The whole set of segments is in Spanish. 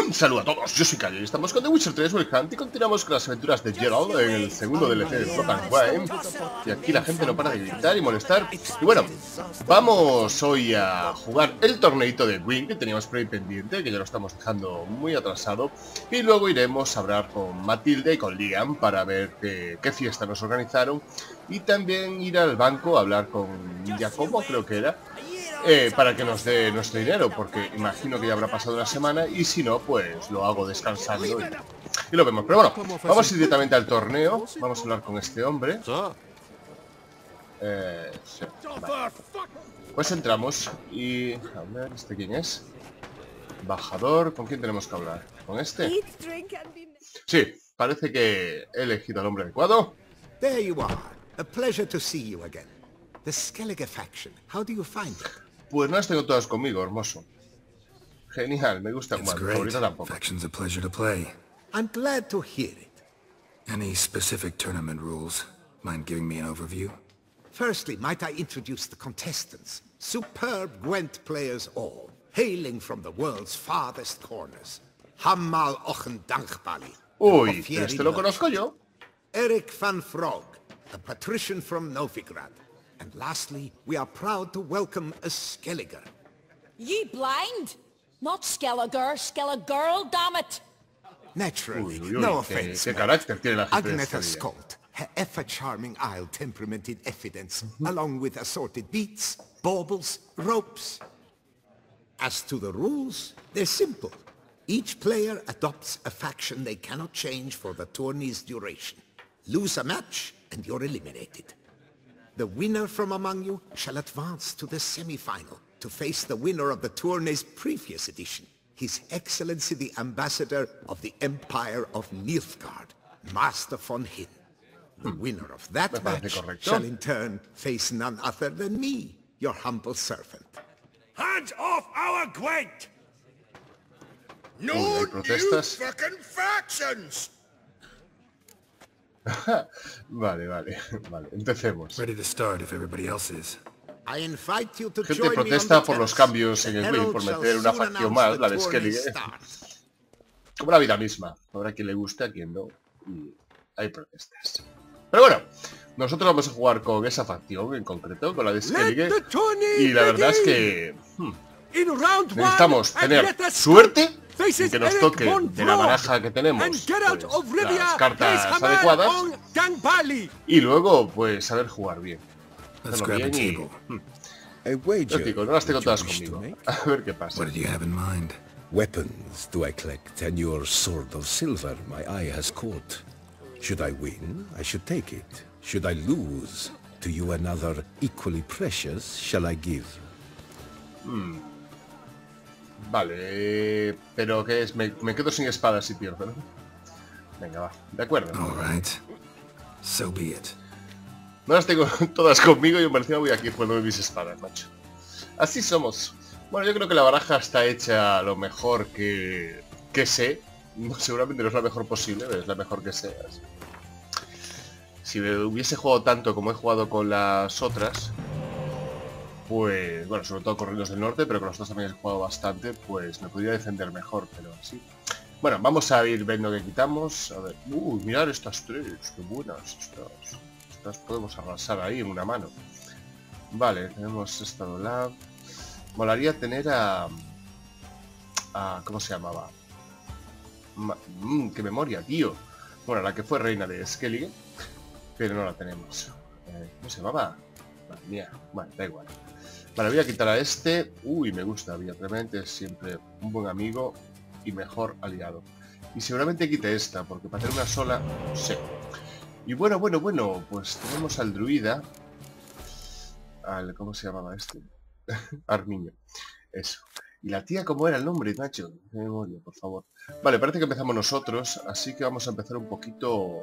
Un saludo a todos, yo soy Cayo y estamos con The Witcher 3 Wild Hunt y continuamos con las aventuras de Geralt en el segundo DLC de Blood and Wine. Y aquí la gente no para de gritar y molestar. Y bueno, vamos hoy a jugar el torneito de Gwyn que teníamos por ahí pendiente, que ya lo estamos dejando muy atrasado. Y luego iremos a hablar con Matilde y con Liam para ver qué fiesta nos organizaron. Y también ir al banco a hablar con Giacomo, creo que era. Para que nos dé nuestro dinero, porque imagino que ya habrá pasado una semana y si no, pues lo hago descansando y lo vemos. Pero bueno, vamos a ir directamente al torneo, vamos a hablar con este hombre. Sí, vale. Pues entramos y... a ver, ¿este quién es? Embajador, ¿con quién tenemos que hablar? ¿Con este? Sí, parece que he elegido al hombre adecuado. There you are. A pleasure to see you again. The Skellige faction, how do you find it? Pues no las tengo todas conmigo, hermoso. Genial, me gusta jugar. Favorita tampoco. Faction's a pleasure to play. I'm glad to hear it. Any specific tournament rules? Mind giving me an overview? Firstly, might I introduce the contestants? Superb Gwent players all, hailing from the world's farthest corners. Hammal Ochen Dankbali. Uy, pero este lo conozco yo. Eric van Frog, a patrician from Novigrad. And lastly, we are proud to welcome a Skelliger. Ye blind? Not Skelliger, Skelliger, damn it! Naturally, Uy, no offense. qué carácter tiene la gente de Agnetha esta vida. Skolt, her ever-charming isle temperamented evidence, along with assorted beats, baubles, ropes. As to the rules, they're simple. Each player adopts a faction they cannot change for the tourney's duration. Lose a match, and you're eliminated. The winner from among you shall advance to the semi-final to face the winner of the tourney's previous edition, His Excellency the Ambassador of the Empire of Nilfgaard, Master von Hin. The winner of that match shall in turn face none other than me, your humble servant. Hands off our Gwent! No hay new protestas. fucking factions! Vale, empecemos. Ready to start if everybody else is. I invite you to Gente join me on protesta the por los terrace. cambios en The el Gwyn, herald por shall meter una soon facción announce más, the la de tourney Skellige. start. Como la vida misma. Habrá quien le guste, a quien no. Y hay protestas. Pero bueno, nosotros vamos a jugar con esa facción en concreto, con la de Skellige. Y la verdad es que necesitamos tener suerte en que nos toque de la baraja que tenemos pues, las cartas adecuadas. Y luego, pues, saber jugar bien. Let's Hacerlo grab a bien y... table. A wager. Yo digo, no las tengo that you todas wish to conmigo. make? A ver qué pasa. What did you have in mind? Weapons do I collect, and your sword of silver my eye has caught. Should I win, I should take it. Should I lose, to you another equally precious shall I give. Vale, pero ¿qué es? Me quedo sin espada si pierdo, ¿no? Venga, va, de acuerdo. All right. So be it. No las tengo todas conmigo y encima voy aquí jugando mis espadas, macho. Así somos. Bueno, yo creo que la baraja está hecha lo mejor que sé. Seguramente no es la mejor posible, pero es la mejor que sé. Así. Si me hubiese jugado tanto como he jugado con las otras, pues, bueno, sobre todo con Reinos del Norte, pero con las otras también he jugado bastante, pues me podría defender mejor, pero así. Bueno, vamos a ir viendo qué quitamos. A ver, mirad estas tres, qué buenas estas. Estas podemos arrasar ahí en una mano. Vale, tenemos esta Dolab. Molaría tener a ¿cómo se llamaba? Qué memoria, tío. Bueno, la que fue reina de Skellige, pero no la tenemos. ¿Cómo se llamaba? Madre mía, bueno, da igual. Vale, voy a quitar a este. Uy, me gusta, Villaclemente es siempre un buen amigo y mejor aliado. Y seguramente quite esta, porque para hacer una sola, no sé. Y bueno, pues tenemos al druida. ¿Cómo se llamaba este? Armiño. Eso. Y la tía, ¿cómo era el nombre, macho? De memoria, por favor. Vale, parece que empezamos nosotros, así que vamos a empezar un poquito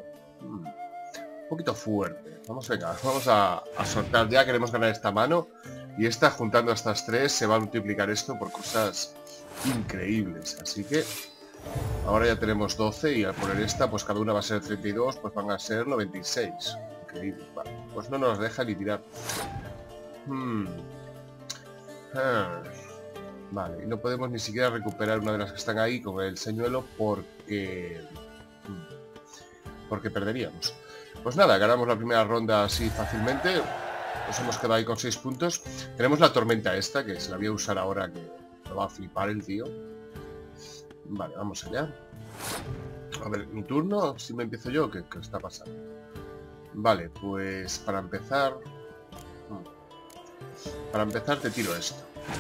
fuerte. Vamos a soltar. Ya queremos ganar esta mano. Y esta, juntando a estas tres, se va a multiplicar esto por cosas increíbles. Así que ahora ya tenemos 12 y al poner esta, pues cada una va a ser 32, pues van a ser 96. Increíble. Vale, pues no nos deja ni tirar. Vale, y no podemos ni siquiera recuperar una de las que están ahí con el señuelo porque perderíamos. Pues nada, ganamos la primera ronda así fácilmente. Nos hemos quedado ahí con 6 puntos. Tenemos la tormenta esta, que se la voy a usar ahora, que lo va a flipar el tío. Vale, vamos allá. A ver, mi turno, si me empiezo yo, ¿qué está pasando? Vale, pues para empezar... Para empezar te tiro esto.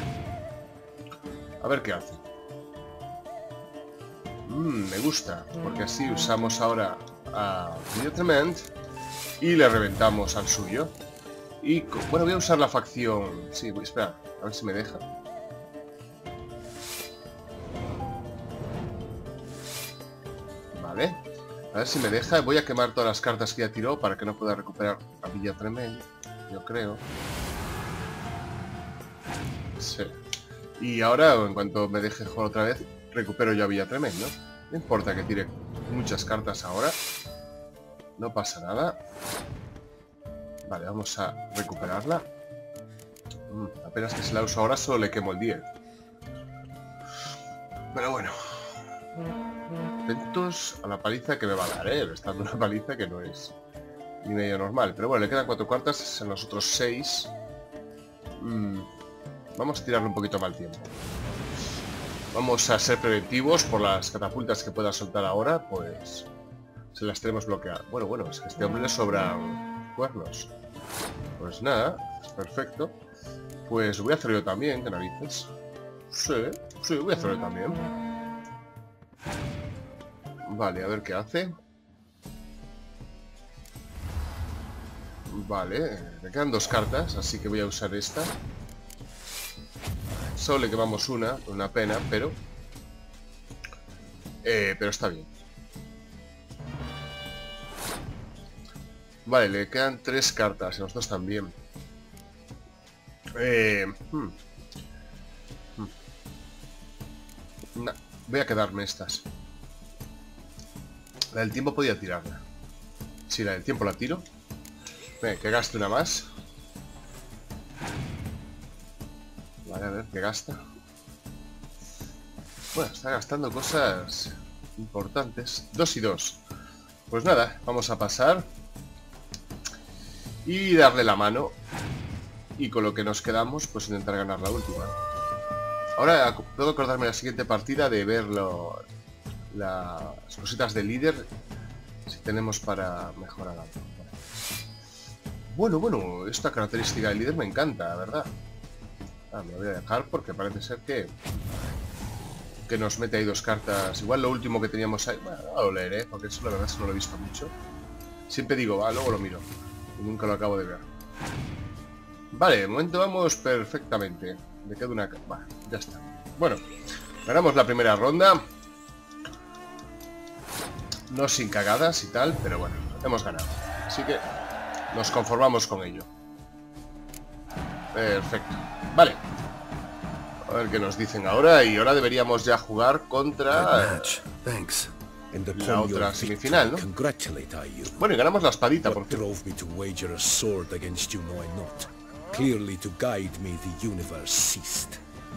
A ver qué hace. Me gusta, porque así usamos ahora a Trement y le reventamos al suyo. Y bueno, voy a usar la facción... Sí, voy a esperar, a ver si me deja. Vale, a ver si me deja. Voy a quemar todas las cartas que ya tiró para que no pueda recuperar a Villa Trement, yo creo. Sí. Y ahora, en cuanto me deje jugar otra vez, recupero yo a Villa Trement, ¿no? No importa que tire muchas cartas ahora. No pasa nada. Vale, vamos a recuperarla. Apenas que se la uso ahora, solo le quemo el 10. Pero bueno. Atentos a la paliza que me va a dar, ¿eh? Está dando una paliza que no es ni medio normal. Pero bueno, le quedan 4 cartas en los otros 6. Vamos a tirarle un poquito mal tiempo. Vamos a ser preventivos por las catapultas que pueda soltar ahora, pues se las tenemos bloqueadas. Bueno, es que a este hombre le sobran cuernos. Pues nada, perfecto. Pues voy a hacer yo también, ¿qué narices? Sí, voy a hacer yo también. Vale, a ver qué hace. Vale, me quedan 2 cartas, así que voy a usar esta. Solo le quemamos una pena, pero está bien. Vale, le quedan 3 cartas, y nosotros también. Nah, voy a quedarme estas. La del tiempo podía tirarla. Sí, la del tiempo la tiro. Venga, que gaste una más. Vale, a ver, ¿qué gasta? Bueno, está gastando cosas importantes. 2 y 2. Pues nada, vamos a pasar y darle la mano. Y con lo que nos quedamos, pues intentar ganar la última. Ahora puedo acordarme la siguiente partida de ver las cositas de líder. Si tenemos para mejorar algo. Bueno, esta característica de líder me encanta, la verdad. Me lo voy a dejar porque parece ser que nos mete ahí 2 cartas. Igual lo último que teníamos ahí. Bueno, ahora lo leeré, porque eso la verdad es que no lo he visto mucho. Siempre digo, luego lo miro. Y nunca lo acabo de ver. Vale, de momento vamos perfectamente. Me queda una... ya está. Bueno, ganamos la primera ronda. No sin cagadas y tal, pero bueno, hemos ganado. Así que nos conformamos con ello. Perfecto. Vale. A ver qué nos dicen ahora. Y ahora deberíamos ya jugar contra la otra semifinal, ¿no? Bueno, y ganamos la espadita, por cierto. Clearly to guide me, the universe ceased.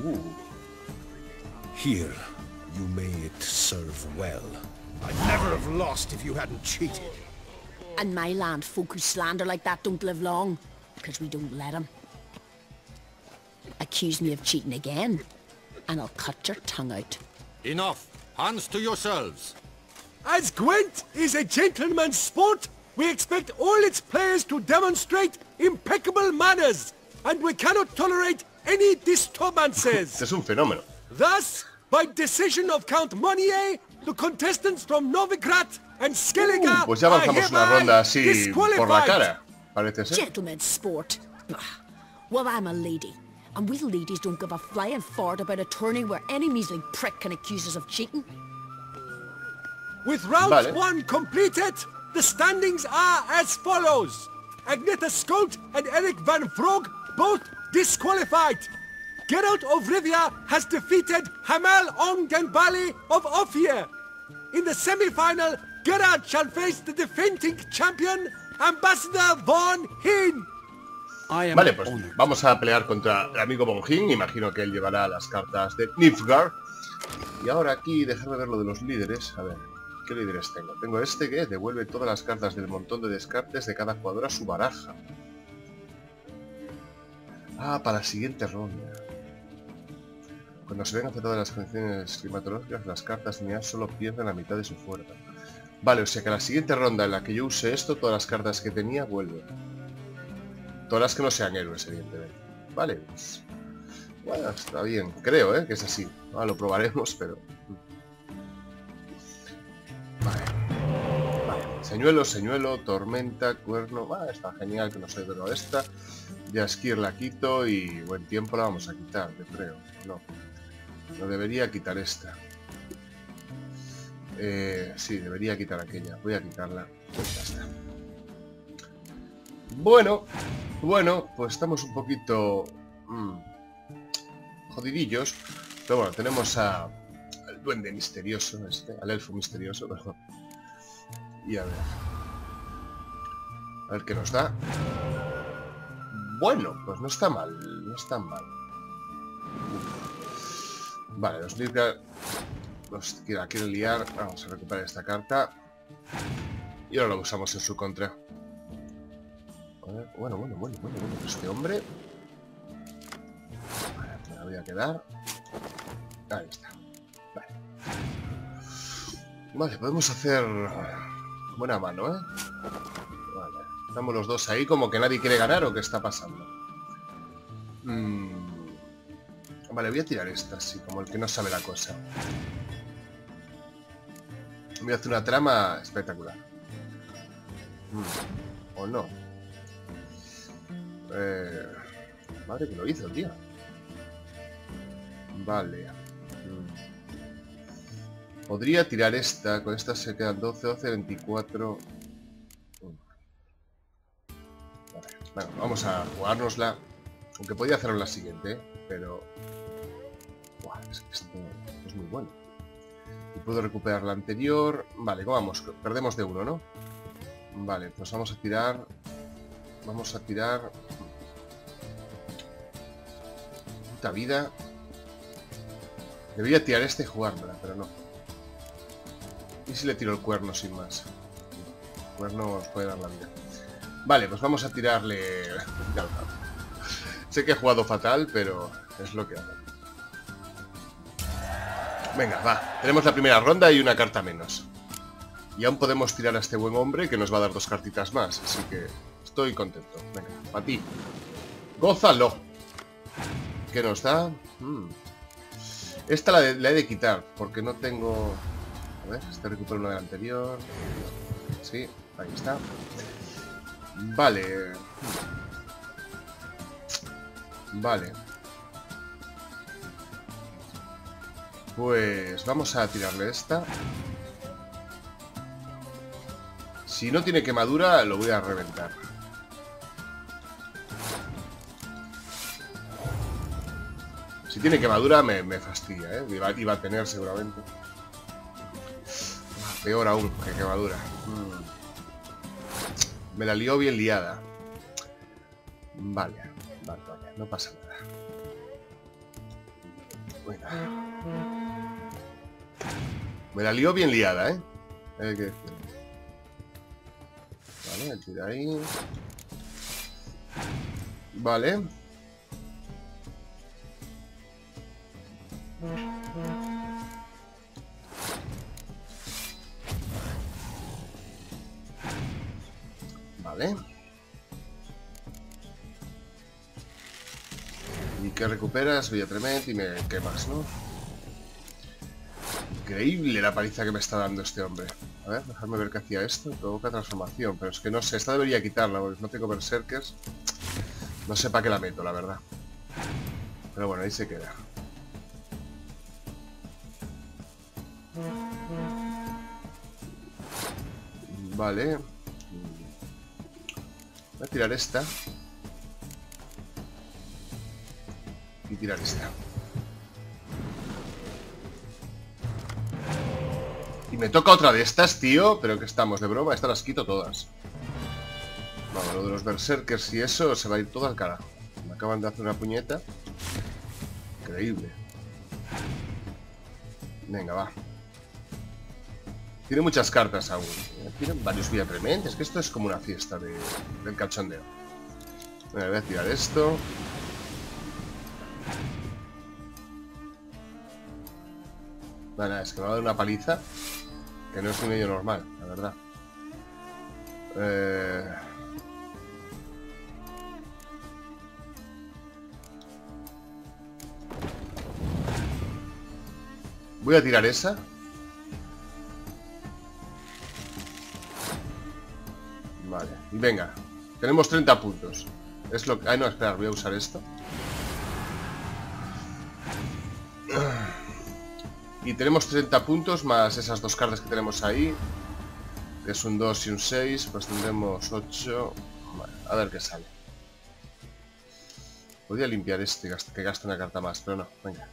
Here, you may it serve well. I'd never have lost if you hadn't cheated. And my land folk who slander like that don't live long, because we don't let them. Accuse me of cheating again, and I'll cut your tongue out. Enough! Hands to yourselves! As Gwent is a gentleman's sport, we expect all its players to demonstrate impeccable manners, and we cannot tolerate any disturbances. Es un fenómeno. Thus, by decision of Count Monnier, the contestants from Novigrad and Skellige pues ya avanzamos una ronda así por la cara, parece ser. Gentleman's sport. Bah. Well, I'm a lady, and we ladies don't give a flying fart about a tourney where any measly prick can accuse us of cheating. With round 1 completed, the standings are as follows. Agneta Skolt and Eric Van Vrog both disqualified. Geralt of Rivia has defeated Hamal Ong Denbali of Ophir. In the semi-final, Geralt shall face the defending champion, Ambassador Von Hinn. Vale, pues vamos a pelear contra el amigo Bonjin. Imagino que él llevará las cartas de Nilfgaard. Y ahora aquí, déjame ver lo de los líderes. A ver, ¿qué líderes tengo? Tengo este que devuelve todas las cartas del montón de descartes de cada jugador a su baraja. Ah, para la siguiente ronda. Cuando se ven afectadas las condiciones climatológicas, las cartas lineales solo pierden la mitad de su fuerza. Vale, o sea que la siguiente ronda en la que yo use esto, todas las cartas que tenía vuelven. Todas las que no sean héroes, evidentemente. Vale, pues... Bueno, está bien. Creo, que es así. Ahora lo probaremos, pero... Vale. Señuelo, tormenta, cuerno... está genial que nos ayude esta. Jaskier la quito y buen tiempo la vamos a quitar, yo creo. No debería quitar esta. Sí, debería quitar aquella. Voy a quitarla. Pues ya está. Bueno, pues estamos un poquito jodidillos. Pero bueno, tenemos al duende misterioso, al elfo misterioso, perdón. Y a ver qué nos da. Bueno, pues no está mal, Vale, los Nilfgaard los quieren liar. Vamos a recuperar esta carta. Y ahora lo usamos en su contra. Bueno, este hombre... Vale, me la voy a quedar. Ahí está. Vale, podemos hacer... Buena mano, Vale. Estamos los dos ahí como que nadie quiere ganar o qué está pasando. Vale, voy a tirar esta, así como el que no sabe la cosa. Voy a hacer una trama espectacular. ¿O no? Madre que lo hizo, tío. Vale. Podría tirar esta. Con esta se quedan 12, 12, 24. Vale. Bueno, vamos a jugárnosla. Aunque podría hacerlo la siguiente, pero... Buah, es que esto es muy bueno. Y puedo recuperar la anterior. Vale, ¿cómo vamos? Perdemos de uno, ¿no? Vale, pues vamos a tirar... Puta vida. Debería tirar este y jugármela, pero no. ¿Y si le tiro el cuerno sin más? El cuerno os puede dar la vida. Vale, pues vamos a tirarle... Ya, sé que he jugado fatal, pero es lo que hago. Venga, va. Tenemos la primera ronda y una carta menos. Y aún podemos tirar a este buen hombre que nos va a dar 2 cartitas más. Así que estoy contento. Venga, para ti. ¡Gózalo! ¿Qué nos da? Esta la he de quitar porque no tengo... A ver, este recupero una del anterior. Sí, ahí está. Vale. Vale. Pues vamos a tirarle esta. Si no tiene quemadura, lo voy a reventar. Si tiene quemadura, me fastidia, ¿eh? Iba a tener seguramente. Peor aún que quemadura. Me la lió bien liada. Vale, no pasa nada. Bueno. Me la lió bien liada, ¿eh? Hay que decirlo. Vale, el tira ahí. Vale. Vale. ¿Y qué recuperas? Villa Trement y me quemas, ¿no? Increíble la paliza que me está dando este hombre. A ver, déjame ver qué hacía esto. Provoca transformación, pero es que no sé. Esta debería quitarla porque no tengo berserkers. No sé para qué la meto, la verdad. Pero bueno, ahí se queda. Vale. Voy a tirar esta. Y tirar esta. Y me toca otra de estas, tío. Pero que estamos de broma. Estas las quito todas. Vamos, lo de los berserkers y eso se va a ir todo al carajo. Me acaban de hacer una puñeta. Increíble. Venga, va. Tiene muchas cartas aún. Tienen varios Vía Prement. Es que esto es como una fiesta del cachondeo. Bueno, voy a tirar esto. Vale, es que me va a dar una paliza que no es un medio normal, la verdad. Voy a tirar esa. Vale, y venga. Tenemos 30 puntos. Es lo que... Ay, no, esperar, voy a usar esto. Y tenemos 30 puntos más esas dos cartas que tenemos ahí. Que es un 2 y un 6. Pues tendremos 8. Vale, a ver qué sale. Podría limpiar este que gaste una carta más, pero no, venga.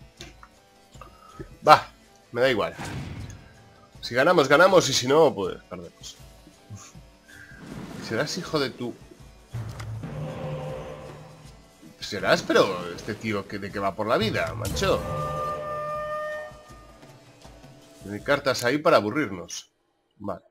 Va, me da igual. Si ganamos, ganamos, y si no, pues perdemos. Serás hijo de tu... Serás, pero este tío de que va por la vida, mancho. Tiene cartas ahí para aburrirnos. Vale.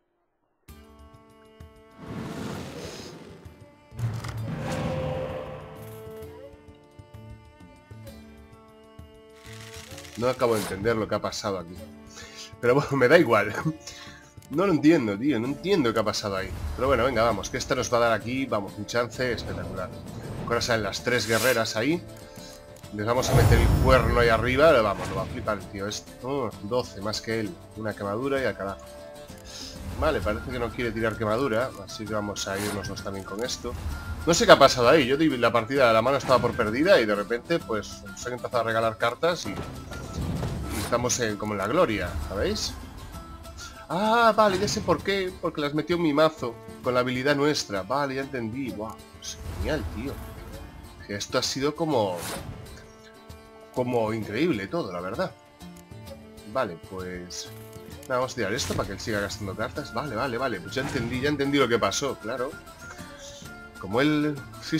No acabo de entender lo que ha pasado aquí. Pero bueno, me da igual. No lo entiendo, tío. No entiendo qué ha pasado ahí. Pero bueno, venga, vamos. Que esta nos va a dar aquí, vamos, un chance espectacular. Ahora salen las 3 guerreras ahí. Les vamos a meter el cuerno ahí arriba. Vamos, lo va a flipar el tío. 12 más que él. Una quemadura y al carajo. Vale, parece que no quiere tirar quemadura. Así que vamos a irnos también con esto. No sé qué ha pasado ahí. Yo di la partida, la mano estaba por perdida y de repente pues se han empezado a regalar cartas y estamos como en la gloria, ¿sabéis? Ah, vale, ya sé por qué. Porque las metió en mi mazo con la habilidad nuestra. Vale, ya entendí. Wow, es genial, tío. Esto ha sido como increíble todo, la verdad. Vale, pues... Nada, vamos a tirar esto para que él siga gastando cartas. Vale, vale, vale. Pues ya entendí lo que pasó, claro. Como él... Sí.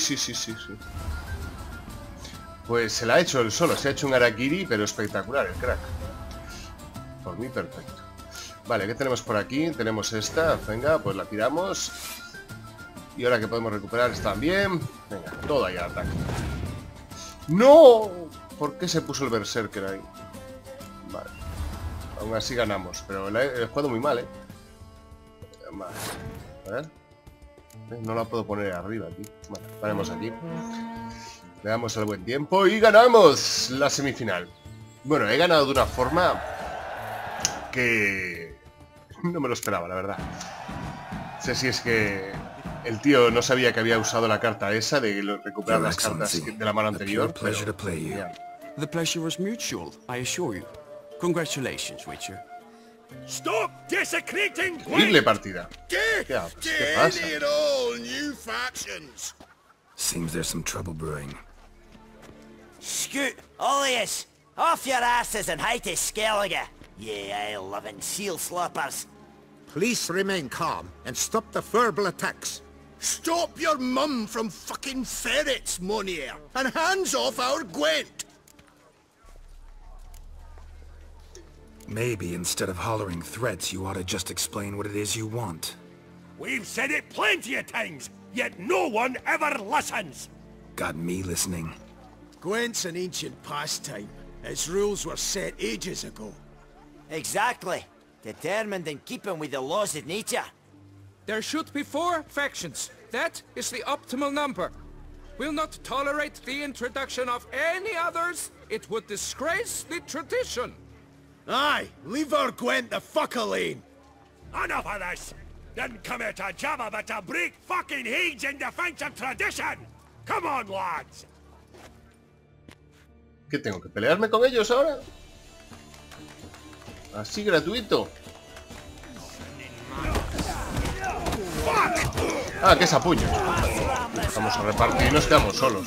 Pues se la ha hecho él solo. Se ha hecho un Harakiri, pero espectacular, el crack. Por mí, perfecto. Vale, ¿qué tenemos por aquí? Tenemos esta. Venga, pues la tiramos. Y ahora que podemos recuperar está bien. Venga, todo ahí al ataque. ¡No! ¿Por qué se puso el Berserker ahí? Vale. Aún así ganamos. Pero he jugado muy mal, ¿eh? Vale. A ver. No la puedo poner arriba aquí. Vale, paremos aquí. Le damos el buen tiempo y ganamos la semifinal. Bueno, he ganado de una forma que no me lo esperaba, la verdad. No sé si es que el tío no sabía que había usado la carta esa de recuperar las cartas de la mano anterior. Pero, yeah. The pleasure was mutual, I assure you. Congratulations, Witcher. Stop desecrating. Increíble partida. ¿Qué pasa? Seems there's some trouble brewing. Scoot, all of yous, off your asses and hide to Skellige, ye ale-loving seal slappers. Please remain calm and stop the verbal attacks. Stop your mum from fucking ferrets, Monier, and hands off our Gwent. Maybe instead of hollering threats, you ought to just explain what it is you want. We've said it plenty of times, yet no one ever listens. Got me listening. Gwent's an ancient pastime. Its rules were set ages ago. Exactly. Determined in keeping with the laws of nature. There should be 4 factions. That is the optimal number. We'll not tolerate the introduction of any others. It would disgrace the tradition. Aye, leave our Gwent the fuck alone. Enough of this. Didn't come here to jabber, but to break fucking heads in defense of tradition. Come on, lads. ¿Qué tengo que pelearme con ellos ahora? Así gratuito. Ah, que es a puños. Vamos a repartir y nos quedamos solos.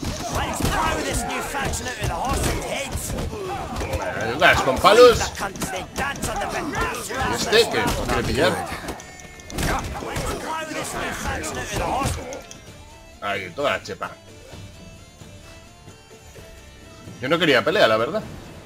Venga, con palos. ¿Y este qué? ¿No quiere pillar? Ahí, toda la chepa. Yo no quería pelea, la verdad.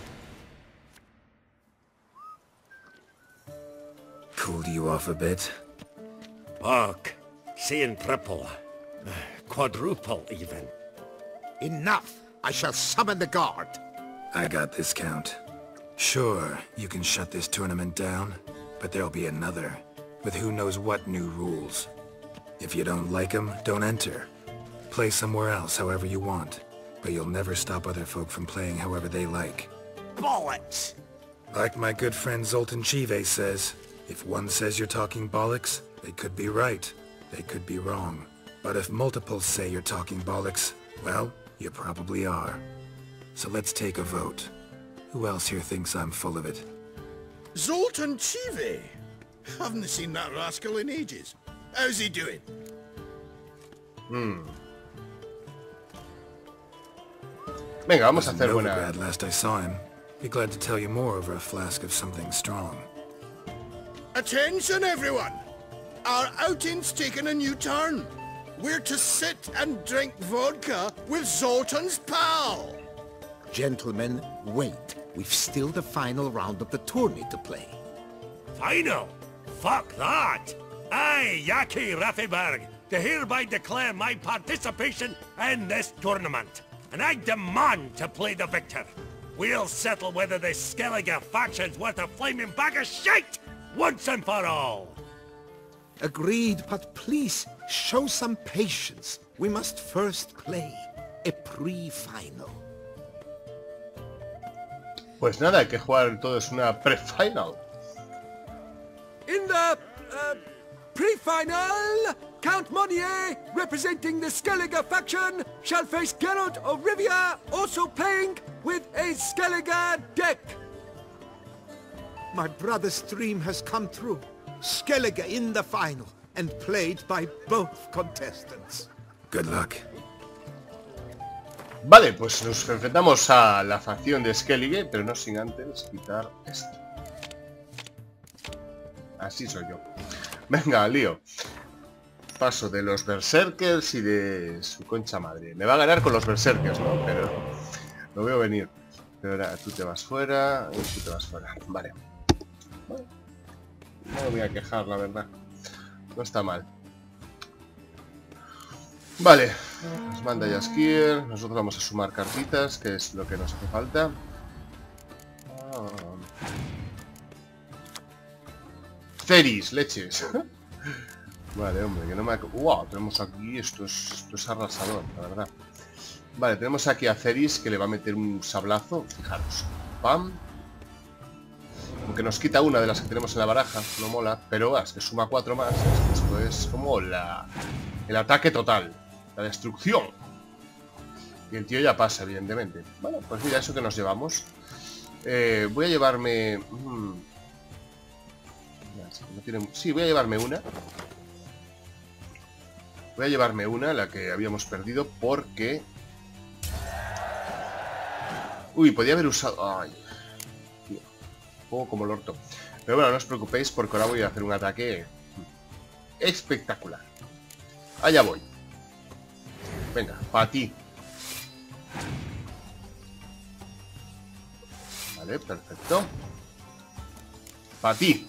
Cooled you off a bit? Fuck. Seeing triple. Quadruple, even. Enough! I shall summon the guard. I got this, Count. Sure, you can shut this tournament down, but there'll be another, with who knows what new rules. If you don't like them, don't enter. Play somewhere else however you want, but you'll never stop other folk from playing however they like. Bollocks! Like my good friend Zoltan Chive says, if one says you're talking bollocks, they could be right, they could be wrong. But if multiples say you're talking bollocks, well, you probably are. So let's take a vote. Who else here thinks I'm full of it? Zoltan Chive? Haven't seen that rascal in ages. How's he doing? Venga, vamos a hacer Novigrad buena... last I saw him. Be glad to tell you more over a flask of something strong. Attention, everyone! Our outing's taken a new turn. We're to sit and drink vodka with Zoltan's pal. Gentlemen, wait. We've still the final round of the tourney to play. Final? Fuck that! I, Yaki Rafiberg, to hereby declare my participation in this tournament. And I demand to play the victor. We'll settle whether this Skellige faction's worth a flaming bag of shite! Once and for all! Agreed, but please, show some patience. We must first play a pre-final. Pues nada, hay que jugar todos una pre-final. In the pre-final, Count Monnier, representing the Skellige faction, shall face Geralt of Rivia, also playing with a Skellige deck. My brother's dream has come true. Skellige in the final, and played by both contestants. Good luck. Vale, pues nos enfrentamos a la facción de Skellige, pero no sin antes quitar esto. Así soy yo. Venga, lío. Paso de los Berserkers y de su concha madre. Me va a ganar con los Berserkers, ¿no? Pero lo veo venir. Pero ahora tú te vas fuera y tú te vas fuera. Vale. Bueno, no me voy a quejar, la verdad. No está mal. Vale. Nos manda Jaskier. Nosotros vamos a sumar cartitas, que es lo que nos hace falta. Ceris, leches. Vale, hombre, que no me... ¡Wow! Tenemos aquí... Esto es arrasador, la verdad. Vale, tenemos aquí a Ceris, que le va a meter un sablazo. Fijaros. ¡Pam! Aunque nos quita una de las que tenemos en la baraja. No mola. Pero es que suma 4 más. Esto es como el ataque total. La destrucción. Y el tío ya pasa, evidentemente. Bueno, pues mira, eso que nos llevamos. Voy a llevarme... Sí, voy a llevarme una. Voy a llevarme una, la que habíamos perdido, porque... Uy, podía haber usado... Ay, tío. Juego como el orto. Pero bueno, no os preocupéis, porque ahora voy a hacer un ataque espectacular. Allá voy. Venga, para ti. Vale, perfecto. Para ti.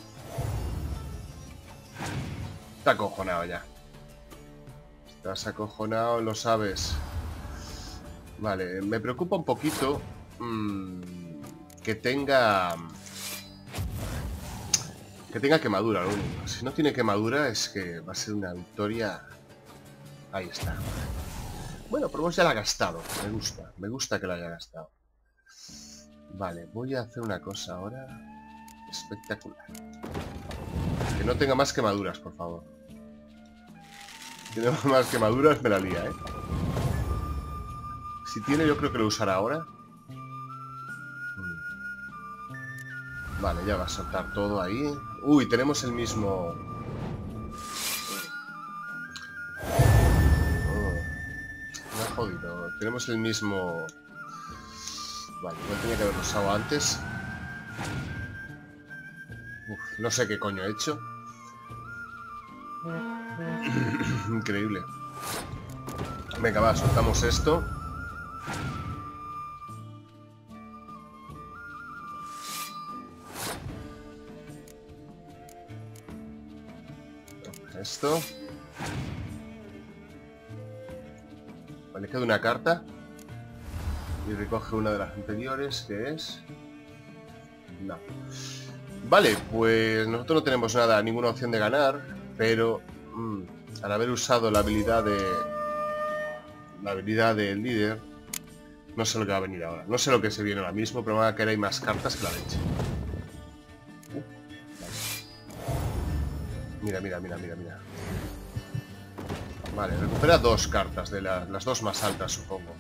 Está acojonado ya. Estás acojonado, lo sabes. Vale, me preocupa un poquito que tenga quemadura. Lo único. Si no tiene quemadura es que va a ser una victoria. Ahí está. Bueno, pero vos ya la ha gastado. Me gusta que la haya gastado. Vale, voy a hacer una cosa ahora espectacular. Que no tenga más quemaduras, por favor. Si tiene más quemaduras, me la lía, ¿eh? Si tiene, yo creo que lo usará ahora. Vale, ya va a soltar todo ahí. Uy, tenemos el mismo... Me ha jodido. Tenemos el mismo... Vale, no tenía que haberlo usado antes. Uf, no sé qué coño he hecho. Increíble. Venga, va, soltamos esto. Esto. Vale, queda una carta. Y recoge una de las anteriores, que es... No. Vale, pues nosotros no tenemos nada, ninguna opción de ganar, pero al haber usado la habilidad del líder, no sé lo que va a venir ahora. No sé lo que se viene ahora mismo, pero me va a quedar hay más cartas que la leche. Mira, mira, mira, mira, mira. Vale, recupera 2 cartas de las 2 más altas, supongo.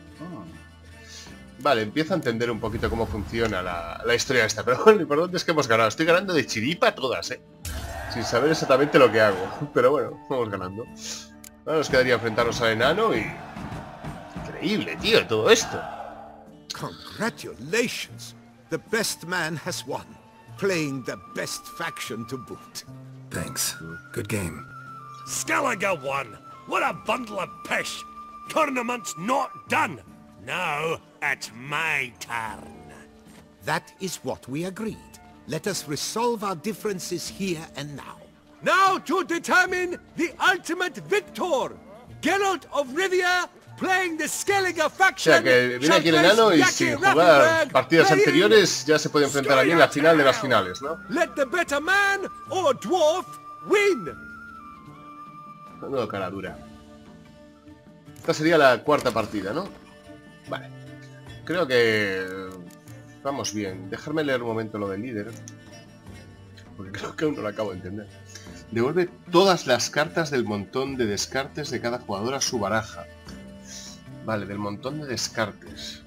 Vale, empiezo a entender un poquito cómo funciona la historia esta. Pero lo importante es que hemos ganado. Estoy ganando de chiripa todas, sin saber exactamente lo que hago. Pero bueno, vamos ganando. Ahora nos quedaría enfrentarnos al enano y... Increíble, tío, todo esto. Congratulations. The best man has won. Playing the best faction to boot. Thanks. Good game. Skellige won. What a bundle of pish. Tournament's not done. Now, it's my turn. That is what we agreed. Let us resolve our differences here and now. Now to determine the ultimate victor. Geralt of Rivia playing the Skellige faction. O sea que viene aquí el enano y sin jugar partidas anteriores ya se puede enfrentar aquí en la final de las finales, ¿no? Let the better man or dwarf win. No, cara dura. Esta sería la 4ª partida, ¿no? Vale. Creo que... vamos bien. Dejarme leer un momento lo del líder. Porque creo que aún no lo acabo de entender. Devuelve todas las cartas del montón de descartes de cada jugador a su baraja. Vale, del montón de descartes.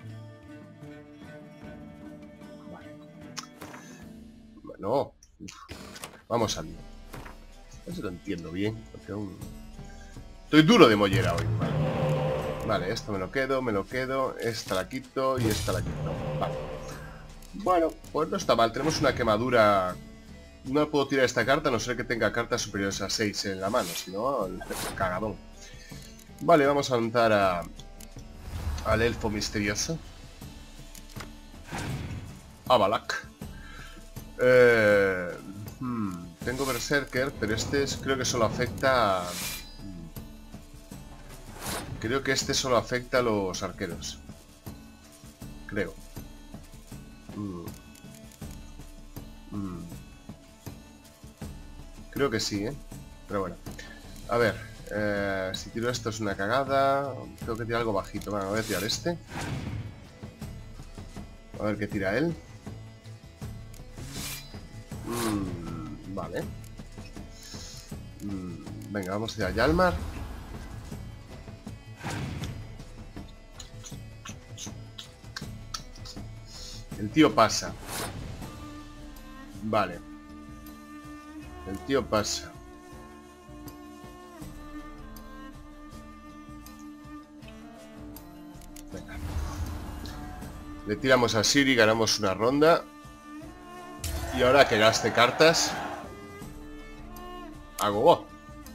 Vale. Bueno. Vamos al lío. No sé si lo entiendo bien. Porque aún... estoy duro de mollera hoy. Vale, esto me lo quedo, esta la quito y esta la quito. Vale. Bueno, pues no está mal, tenemos una quemadura. No puedo tirar esta carta a no ser que tenga cartas superiores a 6 en la mano, si no, cagadón. Vale, vamos a lanzar al elfo misterioso. Avalak. Tengo Berserker, pero este creo que solo afecta a... creo que este solo afecta a los arqueros. Creo. Creo que sí, pero bueno. A ver, si tiro esto es una cagada. Tengo que tirar algo bajito. Bueno, voy a tirar este. A ver qué tira él. Vale. Venga, vamos a tirar Yalmar. El tío pasa. Vale. El tío pasa. Venga. Le tiramos a Siri, ganamos una ronda. Y ahora que gaste cartas. Hago go.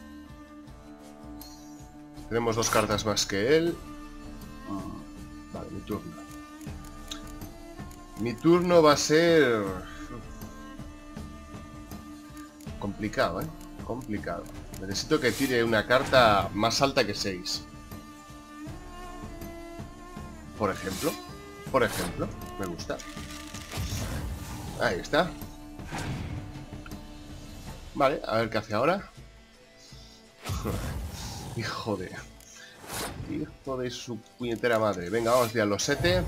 Tenemos 2 cartas más que él. Vale, mi turno. Mi turno va a ser... complicado, complicado. Necesito que tire una carta más alta que 6. Por ejemplo. Me gusta. Ahí está. Vale, a ver qué hace ahora. Hijo de su puñetera madre. Venga, vamos a tirar los 7.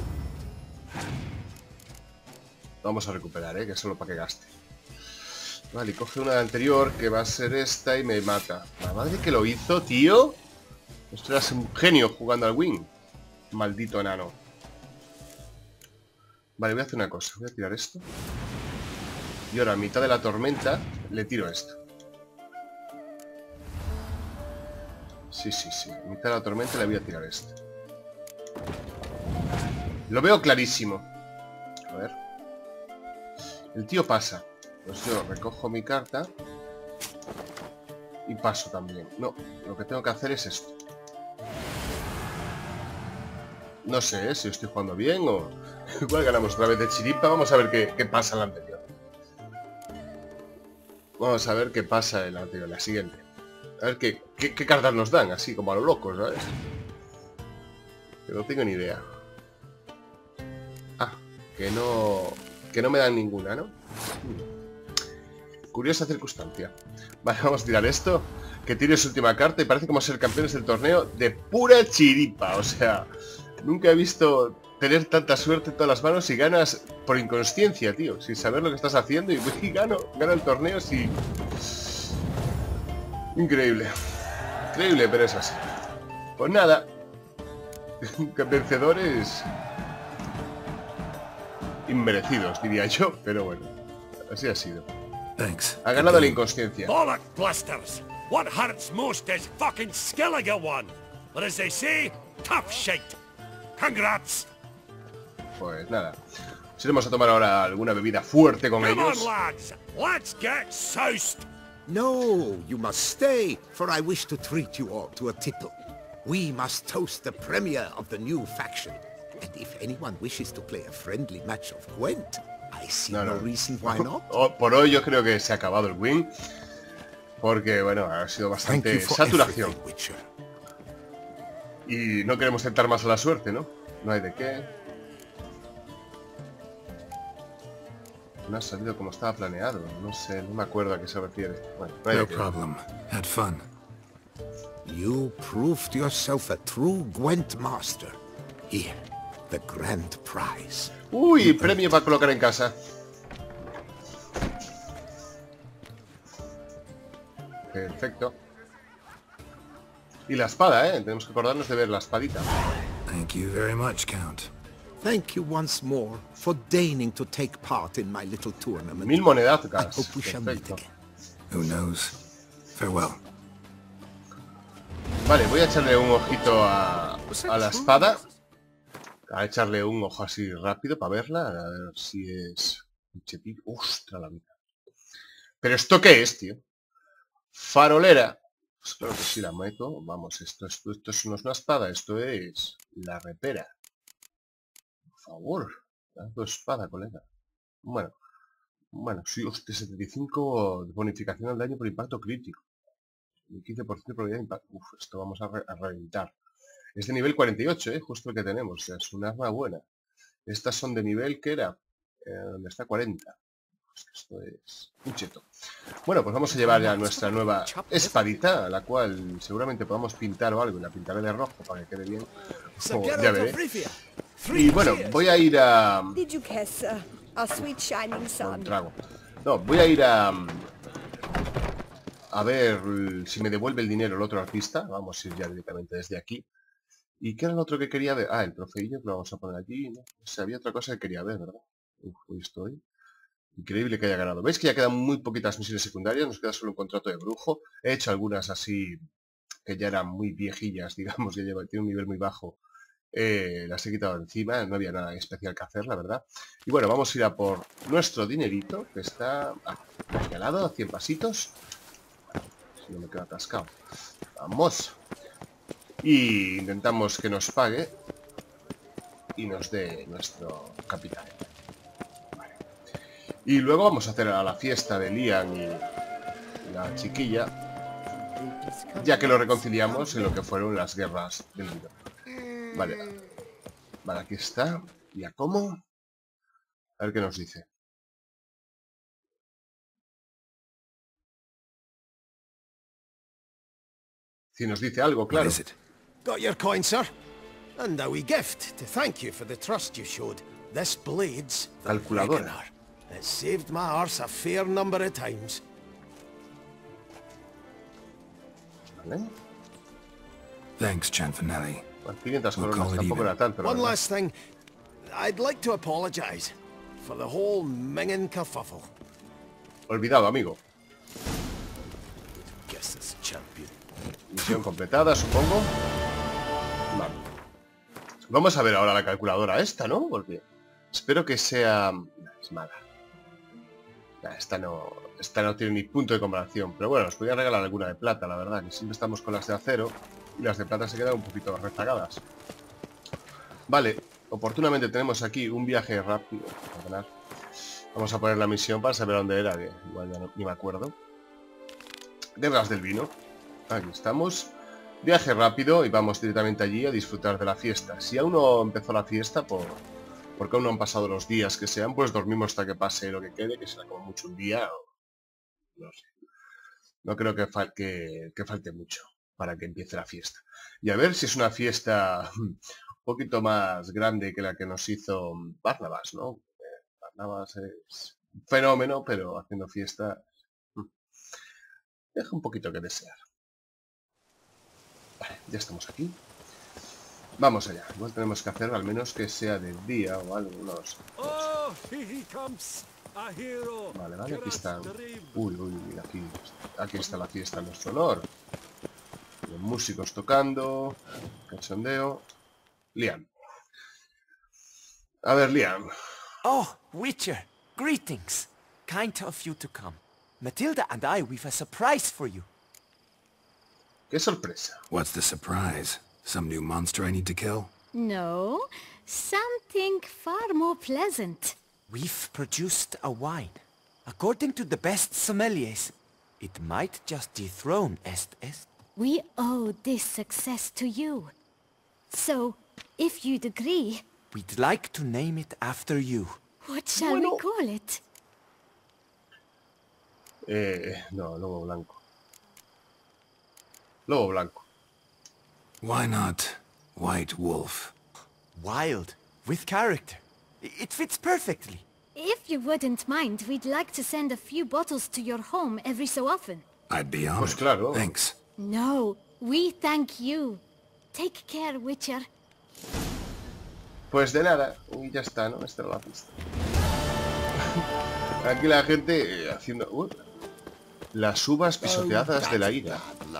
Vamos a recuperar, que es solo para que gaste. Vale, y coge una de anterior, que va a ser esta, y me mata. La madre que lo hizo, tío. Esto era un genio jugando al win. Maldito enano. Vale, voy a hacer una cosa. Voy a tirar esto. Y ahora, a mitad de la tormenta, le tiro esto. Sí. A mitad de la tormenta le voy a tirar esto. Lo veo clarísimo. A ver. El tío pasa. Pues yo recojo mi carta. y paso también. No, lo que tengo que hacer es esto. No sé si estoy jugando bien o... Igual ganamos otra vez de chiripa. Vamos a ver qué pasa en la anterior. Vamos a ver qué pasa en la anterior, la siguiente. A ver qué cartas nos dan, así como a lo loco, ¿sabes? Que no tengo ni idea. Ah, que no me dan ninguna, ¿no? Curiosa circunstancia. Vale, vamos a tirar esto. Que tire su última carta y parece como ser campeones del torneo de pura chiripa. O sea, nunca he visto tener tanta suerte en todas las manos y ganas por inconsciencia, tío. Sin saber lo que estás haciendo y gano el torneo si... Increíble. Increíble, pero es así. Pues nada. Vencedores... inmerecidos, diría yo. Pero bueno, así ha sido. Thanks. Ha ganado la inconsciencia. Bollock blasters! What hurts most is fucking Skilliga one. But as they say, tough shit. Congrats! Pues nada. Nos iremos a tomar ahora alguna bebida fuerte con Come ellos. on, lads! Let's get soused! No, you must stay, for I wish to treat you all to a tipple. We must toast the premier of the new faction. And if anyone wishes to play a friendly match of Gwent, I see no reason why not. Por hoy yo creo que se ha acabado el win. Porque, bueno, ha sido bastante saturación. Y no queremos tentar más a la suerte, ¿no? No hay de qué. No ha salido como estaba planeado. No sé, no me acuerdo a qué se refiere. Bueno, no hay de qué. problem. Had fun. You proved yourself a true Gwent master. Here, the grand prize. Uy, premio para colocar en casa. Perfecto. Y la espada, ¿eh? Tenemos que acordarnos de ver la espadita. Thank you very much, Count. Thank you once more for deigning to take part in my little tournament. 1000 monedas, I hope we shall meet again. Who knows? Farewell. Vale, voy a echarle un ojito a la espada. A echarle un ojo así rápido para verla. A ver si es... ¡Ostras, la vida! ¿Pero esto qué es, tío? Farolera. Pues claro que sí, la meto. Vamos, esto no es una espada, esto es la repera. Por favor, dando espada, colega. Bueno, sí, hostia, 75 de bonificación al daño por impacto crítico. Y 15% de probabilidad de impacto. Uf, esto vamos a reventar. Es de nivel 48, justo el que tenemos. O sea, es un arma buena. Estas son de nivel, ¿qué era? Donde está 40. Pues esto es un cheto. Bueno, pues vamos a llevar ya nuestra nueva espadita, la cual seguramente podamos pintar o algo. Y la pintaré de rojo para que quede bien. Como ya veré. Y bueno, voy a ir a... Un trago. No, voy a ir a ver si me devuelve el dinero el otro artista. Vamos a ir ya directamente desde aquí. ¿Y qué era el otro que quería ver? Ah, el trofeillo que lo vamos a poner aquí, ¿no? O sea, había otra cosa que quería ver, ¿verdad? Uf, hoy estoy... Increíble que haya ganado. ¿Veis que ya quedan muy poquitas misiones secundarias? Nos queda solo un contrato de brujo. He hecho algunas así que ya eran muy viejillas, digamos, que tiene un nivel muy bajo. Las he quitado encima, no había nada especial que hacer, la verdad. Y bueno, vamos a ir a por nuestro dinerito, que está aquí al lado, a 100 pasitos. Si no me quedo atascado. Vamos. Y intentamos que nos pague y nos dé nuestro capital. Y luego vamos a hacer a la fiesta de Liam y la chiquilla, ya que lo reconciliamos en lo que fueron las guerras del libro. Vale, aquí está. ¿Y a cómo? A ver qué nos dice. Si nos dice algo, claro. Got your coin, sir? And a wee gift to thank you for the trust you showed. This blade's the calculadora. It saved my arse a fair number of times. Vale. Thanks, Chanfanelli. One last thing. I'd like to apologize for the whole minging kerfuffle. Olvidado, amigo. Guess it's champion. Misión completada, supongo. Vale. Vamos a ver ahora la calculadora esta, ¿no? Porque espero que sea... Es mala. Esta no tiene ni punto de comparación. Pero bueno, nos podían regalar alguna de plata, la verdad. Que siempre estamos con las de acero. Y las de plata se quedan un poquito rezagadas. Vale, oportunamente tenemos aquí un viaje rápido. Vamos a poner la misión para saber dónde era, que igual ya ni me acuerdo. Guerras del vino. Aquí estamos. Viaje rápido y vamos directamente allí a disfrutar de la fiesta. Si aún no empezó la fiesta, porque aún no han pasado los días que sean, pues dormimos hasta que pase lo que quede, que será como mucho un día o... no sé. No creo que falte mucho para que empiece la fiesta. Y a ver si es una fiesta un poquito más grande que la que nos hizo Barnabas, ¿no? Barnabas es un fenómeno, pero haciendo fiesta deja un poquito que desear. Vale, ya estamos aquí. Vamos allá. Igual tenemos que hacer al menos que sea de día o algo. No sé. Vale, aquí está. Uy, aquí está la fiesta en nuestro honor. Los músicos tocando. Cachondeo. Liam. A ver, Liam. Oh, Witcher. Greetings. Kind of you to come. Matilda and I, we've a surprise for you. ¿Qué sorpresa? What's the surprise? Some new monster I need to kill? No, something far more pleasant. We've produced a wine. According to the best sommeliers, it might just dethrone Est. We owe this success to you. So, if you'd agree... We'd like to name it after you. What shall we call it? No, Lobo Blanco. Lobo Blanco. Why not White Wolf? Wild, with character. It fits perfectly. If you wouldn't mind, we'd like to send a few bottles to your home every so often. I'd be honored. Pues claro. Thanks. No, we thank you. Take care, Witcher. Pues de nada. Y ya está, ¿no? Esta era la pista. Aquí la gente haciendo... las uvas pisoteadas de la ira.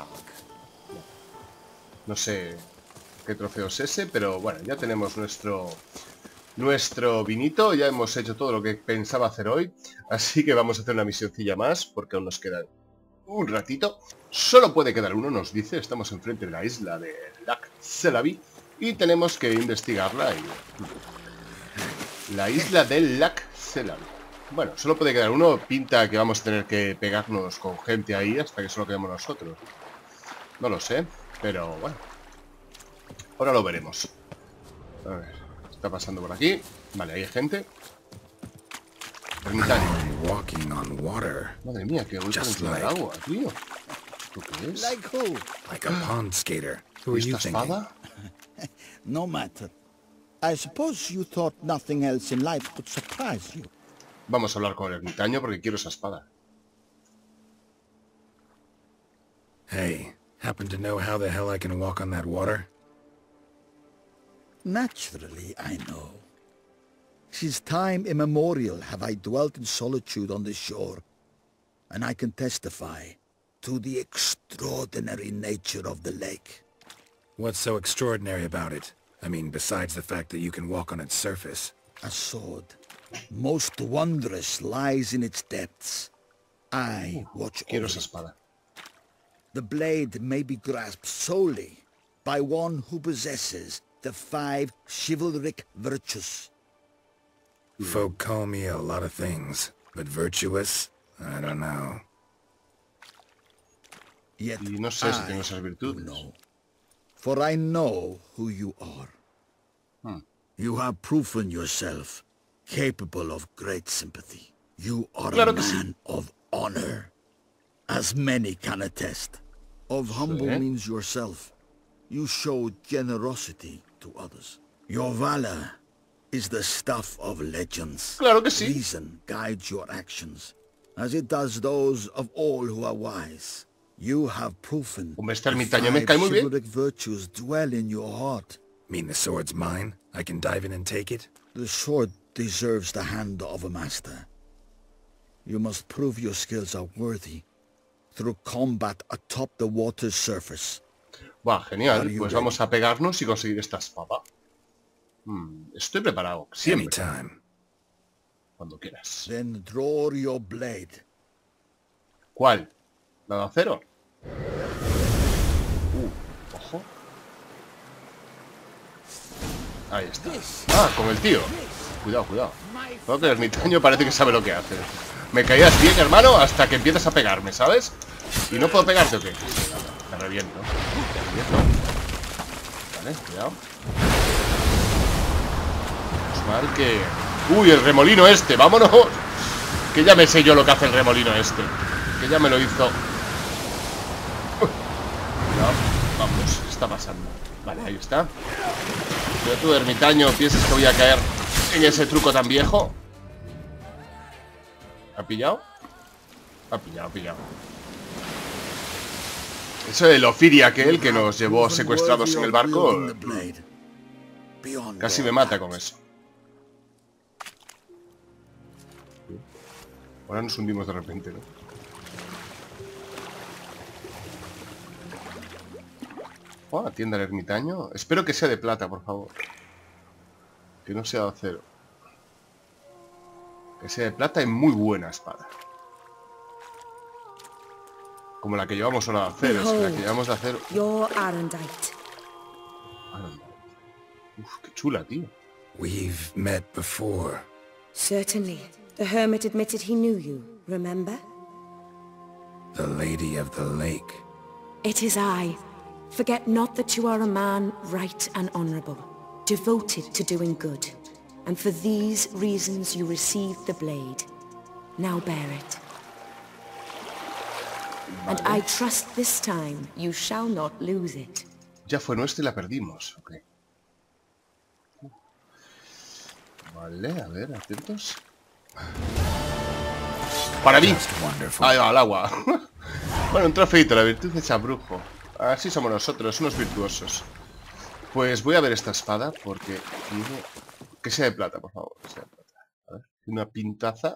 No sé qué trofeo es ese, pero bueno, ya tenemos nuestro vinito. Ya hemos hecho todo lo que pensaba hacer hoy. Así que vamos a hacer una misioncilla más, porque aún nos queda un ratito. Solo puede quedar uno, nos dice. Estamos enfrente de la isla de Lac Selavy y tenemos que investigarla. La isla del Lac Selavy. Bueno, solo puede quedar uno. Pinta que vamos a tener que pegarnos con gente ahí hasta que solo quedemos nosotros. No lo sé, pero bueno. Ahora lo veremos. A ver, ¿qué está pasando por aquí? Vale, ahí hay gente. Ermitaño. Madre mía, que voy por encima del agua, tío. ¿Tú qué es? Like who? Like a pond skater. Who are you thinking? No matter. I suppose you thought nothing else in life could surprise you. Vamos a hablar con el ermitaño porque quiero esa espada. Hey, happen to know how the hell I can walk on that water? Naturally, I know. Since time immemorial have I dwelt in solitude on this shore, and I can testify to the extraordinary nature of the lake. What's so extraordinary about it? I mean, besides the fact that you can walk on its surface. A sword, most wondrous, lies in its depths. I watch over esa espada. The blade may be grasped solely by one who possesses the 5 chivalric virtues. Folk call me a lot of things, but virtuous? I don't know. Yet y no sé si tengo esas virtudes. No. For I know who you are. You have proven yourself capable of great sympathy. You are a man of honor, as many can attest. Of humble means yourself. You show generosity to others. Your valor is the stuff of legends. Claro que sí. Reason guides your actions, as it does those of all who are wise. You have proven the 5 chivalric virtues dwell in your heart. Mean the sword's mine? I can dive in and take it? The sword deserves the hand of a master. You must prove your skills are worthy through combat atop the water's surface. Buah, genial. Pues vamos a pegarnos y conseguir esta espada. Estoy preparado. Siempre. Cuando quieras. Then draw your blade. ¿Cuál? ¿La de acero? Ojo. Ahí está. Ah, con el tío. Cuidado, cuidado. Creo que el ermitaño parece que sabe lo que hace. Me caías bien, hermano, hasta que empiezas a pegarme, ¿sabes? ¿Y no puedo pegarte o qué? Te reviento. Vale, cuidado. Es mal que... ¡Uy, el remolino este! ¡Vámonos! Que ya me sé yo lo que hace el remolino este. Que ya me lo hizo. Cuidado. Vamos, ¿qué está pasando? Vale, ahí está. Pero tú, ermitaño, ¿piensas que voy a caer en ese truco tan viejo? ¿Ha pillado? Ha pillado, ha pillado. Eso de Ophidia, aquel que nos llevó secuestrados en el barco, casi me mata con eso. Ahora nos hundimos de repente, ¿no? Oh, tienda del ermitaño. Espero que sea de plata, por favor. Que no sea de acero. Que sea de plata y muy buena espada. Como la que llevamos ahora de acero. Es la que llevamos de acero. Uf, qué chula, tío. We've met before. Certainly. The hermit admitted he knew you, remember? The Lady of the Lake. It is I. Forget not that you are a man right and honorable, devoted to doing good. And for these reasons you received the blade. Now bear it. And I trust this time you shall not lose it. Ya fue nuestra y la perdimos. Ok. Vale, a ver, atentos. ¡Para mí! Ahí va, al agua. Bueno, un trofeito, la virtud hecha brujo. Así somos nosotros, unos virtuosos. Pues voy a ver esta espada porque tiene... Que sea de plata, por favor. Que sea de plata. A ver, una pintaza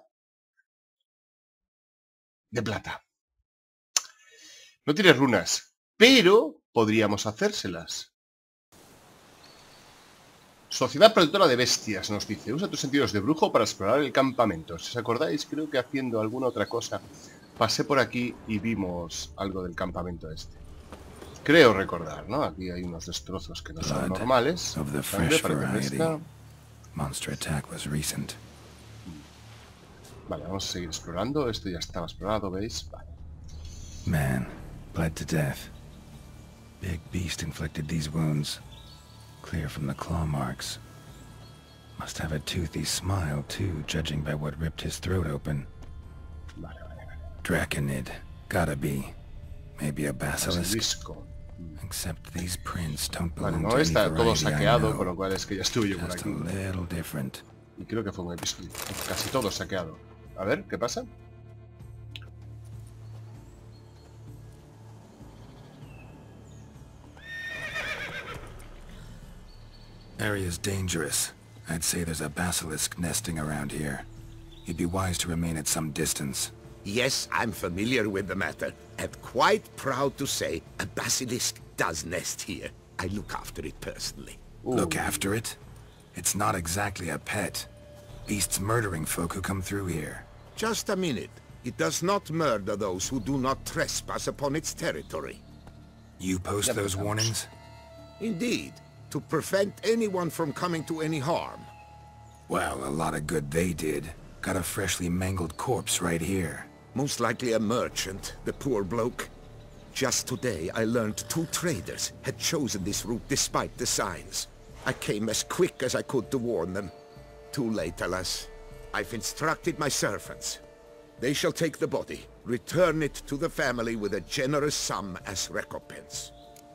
de plata. No tiene runas, pero podríamos hacérselas. Sociedad protectora de bestias, nos dice. Usa tus sentidos de brujo para explorar el campamento. Si os acordáis, creo que haciendo alguna otra cosa pasé por aquí y vimos algo del campamento este. Creo recordar, ¿no? Aquí hay unos destrozos que no son normales. Sangre para que esta... Vale, vamos a seguir explorando. Esto ya estaba explorado, ¿veis? Vale. Man, bled to death. Big beast inflicted these wounds. Clear from the claw marks. Must have a toothy smile, too, judging by what ripped his throat open. Draconid. Gotta be. Maybe a basilisk. Except these prints don't belong to any está todo variety I saqueado, know. con lo cual es que ya estuve yo por Just aquí. a little different. Y creo que fue un episodio. Casi todo saqueado. A ver, ¿qué pasa? Area's dangerous. I'd say there's a basilisk nesting around here. You'd be wise to remain at some distance. Yes, I'm familiar with the matter, and quite proud to say a basilisk does nest here. I look after it personally. Look after it? It's not exactly a pet. Beasts murdering folk who come through here. Just a minute. It does not murder those who do not trespass upon its territory. You post those warnings? Indeed, to prevent anyone from coming to any harm. Well, a lot of good they did. Got a freshly mangled corpse right here. Most likely a merchant, the poor bloke. Just today I learned 2 traders had chosen this route despite the signs. I came as quick as I could to warn them. Too late, alas. I've instructed my servants. They shall take the body, return it to the family with a generous sum as recompense.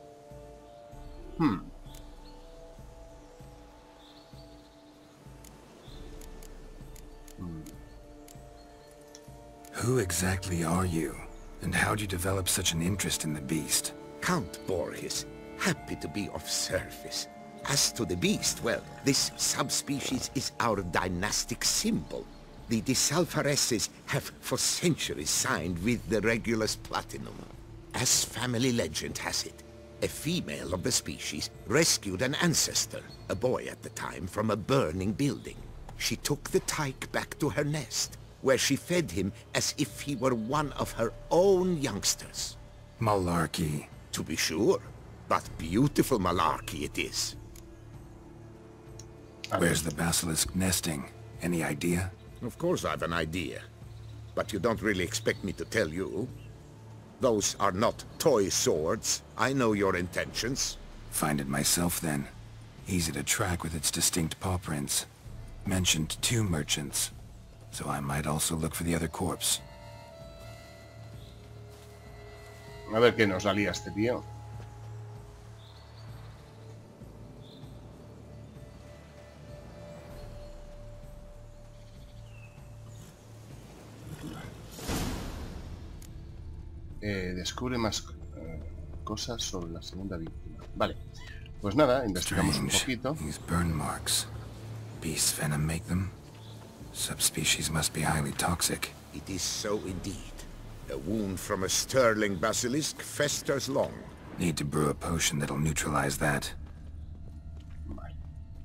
Who exactly are you? And how'd you develop such an interest in the beast? Count Borges, happy to be of service. As to the beast, well, this subspecies is our dynastic symbol. The Disalfareses have for centuries signed with the Regulus Platinum. As family legend has it, a female of the species rescued an ancestor, a boy at the time, from a burning building. She took the tyke back to her nest, where she fed him as if he were one of her own youngsters. Malarkey. To be sure, but beautiful malarkey it is. Where's the basilisk nesting? Any idea? Of course I've an idea. But you don't really expect me to tell you. Those are not toy swords. I know your intentions. Find it myself then. Easy to track with its distinct paw prints. Mentioned 2 merchants. So I might also look for the other corpse. A ver qué nos la lía este tío. Descubre más cosas sobre la segunda víctima. Vale. Pues nada, investigamos un poquito. These burn marks. Beast venom make them? Subspecies must be highly toxic. It is so indeed. A wound from a sterling basilisk festers long. Need to brew a potion that'll neutralize that. Vale.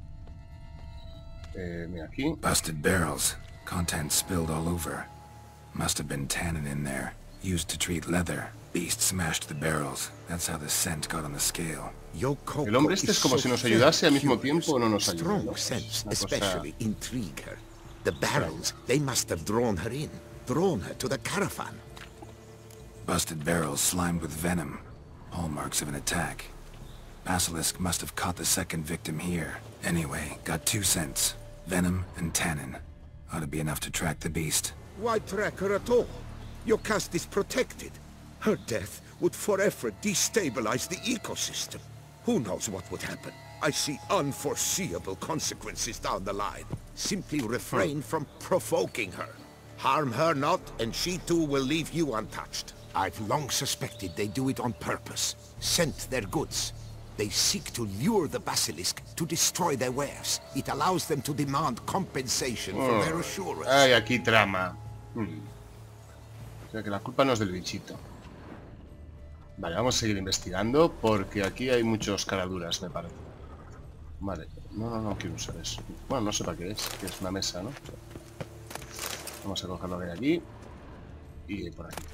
Mira aquí. Busted barrels. Contents spilled all over. Must have been tannin in there. Used to treat leather. Beast smashed the barrels. That's how the scent got on the scale. El hombre este es como si nos ayudase al mismo tiempo no nos ayuda. Strong sense especially intrigue her. The barrels, they must have drawn her in. Drawn her to the caravan. Busted barrels slimed with venom. Hallmarks of an attack. Basilisk must have caught the second victim here. Anyway, got 2 scents. Venom and tannin. Ought to be enough to track the beast. Why track her at all? Your caste is protected. Her death would forever destabilize the ecosystem. Who knows what would happen? I see unforeseeable consequences down the line. Simply refrain from provoking her. Harm her not, and she too will leave you untouched. I've long suspected they do it on purpose. Scent their goods. They seek to lure the basilisk to destroy their wares. It allows them to demand compensation for their assurance. Ay, aquí trama. O sea que la culpa no es del bichito. Vale, vamos a seguir investigando porque aquí hay muchos caraduras, me parece. Vale, no quiero usar eso. Bueno, no sé para qué es, que es una mesa, ¿no? Vamos a cogerlo de aquí y por aquí.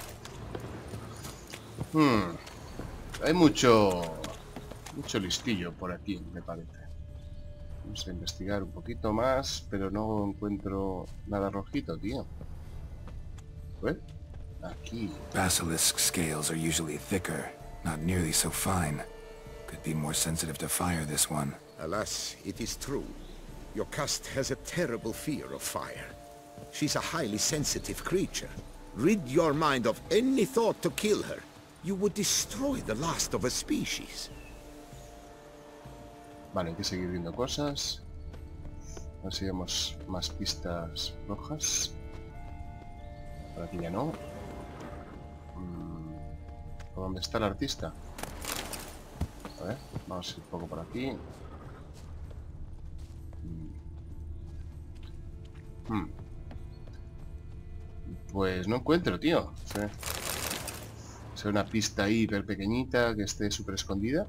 Hay mucho listillo por aquí, me parece. Vamos a investigar un poquito más, pero no encuentro nada rojito, tío. ¿Ves? Aquí. Basilisk scales are usually thicker, not nearly so fine. Could be more sensitive to fire, this one. Alas, it is true. Your caste has a terrible fear of fire. She's a highly sensitive creature. Rid your mind of any thought to kill her. You would destroy the last of a species. Vale, hay que seguir viendo cosas. A ver si vemos más pistas rojas. Por aquí ya no. ¿Dónde está el artista? A ver, vamos a ir un poco por aquí. Pues no encuentro, tío. Se ve una pista ahí hiper pequeñita que esté súper escondida.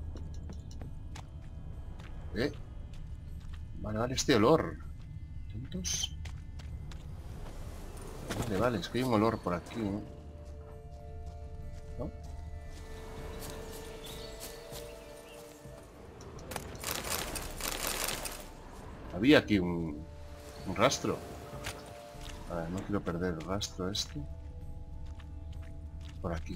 Vale, este olor. ¿Tantos? Vale, es que hay un olor por aquí, ¿no? Había aquí un rastro. A ver, no quiero perder el rastro este. Por aquí.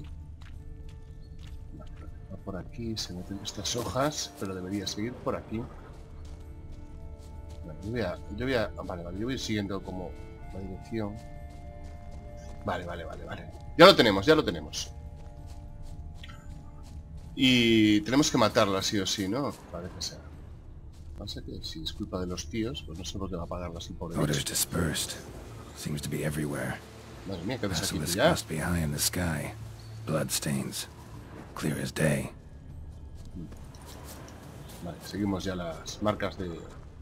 Va por aquí, se meten estas hojas, pero debería seguir por aquí. Vale, yo voy a ir siguiendo como la dirección. Vale. Ya lo tenemos. Y tenemos que matarla sí o sí, ¿no? Parece ser. Pasa que si es culpa de los tíos, pues no sé por qué va a pagarla así por Odors dispersed. Seems to be everywhere. Madre mía, ¿qué haces aquí Basilisk ya? must be high in the sky. Bloodstains. Clear as day. Vale, seguimos ya las marcas de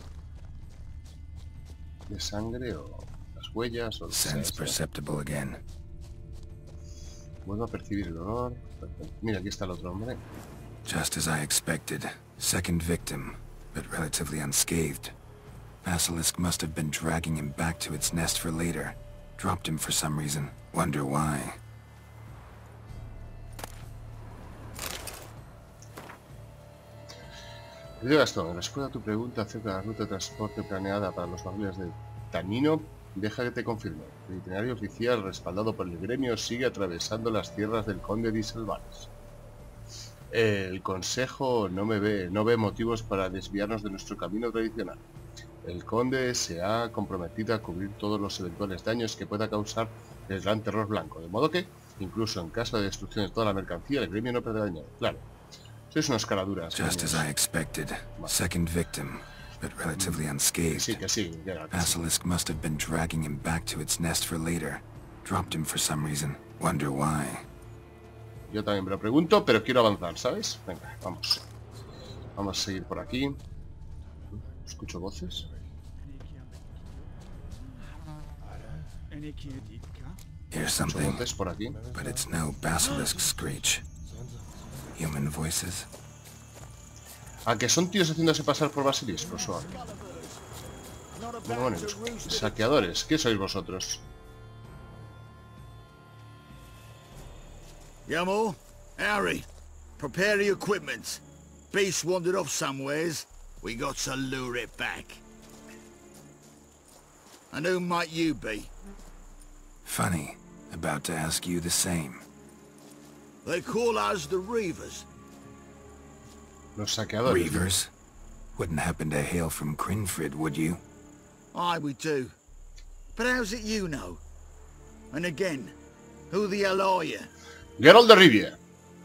sangre o las huellas o Sense perceptible again. Vuelvo a percibir el olor. Mira, aquí está el otro hombre. Just as I expected. Second victim, but relatively unscathed. Basilisk must have been dragging him back to its nest for later. Dropped him for some reason. Wonder why. Gastón, responde a tu pregunta acerca de la ruta de transporte planeada para los baúles de Tanino. Deja que te confirme. El itinerario oficial, respaldado por el gremio, sigue atravesando las tierras del conde de Iselvares. El consejo no ve motivos para desviarnos de nuestro camino tradicional. El conde se ha comprometido a cubrir todos los eventuales daños que pueda causar el gran terror blanco, de modo que, incluso en caso de destrucción de toda la mercancía, el gremio no perderá daño. Claro. Sois unas caraduras. Just as I expected. Second victim, but relatively unscathed. Sí, que sí. Basilisk must have been dragging him back to its nest for later. Dropped him for some reason. Wonder why. Yo también me lo pregunto, pero quiero avanzar, ¿sabes? Venga, vamos. Vamos a seguir por aquí. Escucho voces. Here's something, por aquí. But it's no basilisk screech. Human voices. ¿A que son tíos haciéndose pasar por basiliscos o algo? Bueno, saqueadores, ¿qué sois vosotros? Yamo, Harry, prepare the equipment. Beast wandered off somewheres. We got to lure it back. And who might you be? Funny. About to ask you the same. They call us the Reavers. Los saqueadores. Reavers? Wouldn't happen to hail from Crinfrid, would you? Aye, we do. But how's it you know? And again, who the hell are you? Geralt de Rivia.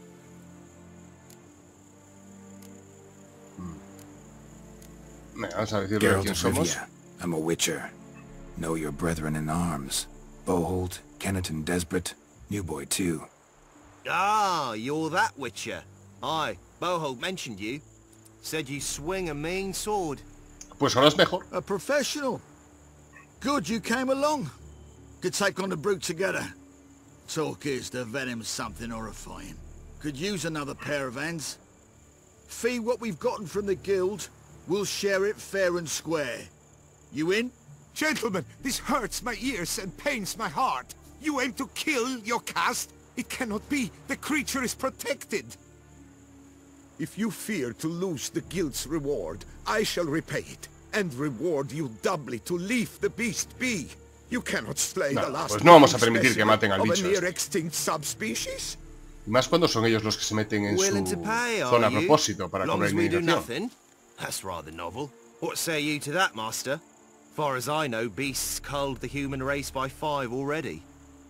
Vamos a decirle Geralt quién of somos. Rivia. I'm a witcher. Know your brethren in arms. Boholt, Kenneton Desbret, New Boy too. Ah, you're that witcher. Aye, Boholt mentioned you. Said you swing a mean sword. Pues ahora es mejor. A professional. Good you came along. Could take on the brute together. Talk is the venom's something horrifying. Could use another pair of hands. Fee what we've gotten from the guild. We'll share it fair and square. You in? Gentlemen, this hurts my ears and pains my heart. You aim to kill your caste? It cannot be. The creature is protected. If you fear to lose the guild's reward, I shall repay it, and reward you doubly to leave the beast be. You cannot slay the last pues no vamos a permitir que maten al bicho. near extinct subspecies. Y más cuando son ellos los que se meten en su zona a propósito para cobrar indignación. That's rather novel. What say you to that, master? Far as I know, beasts culled the human race by 5 already.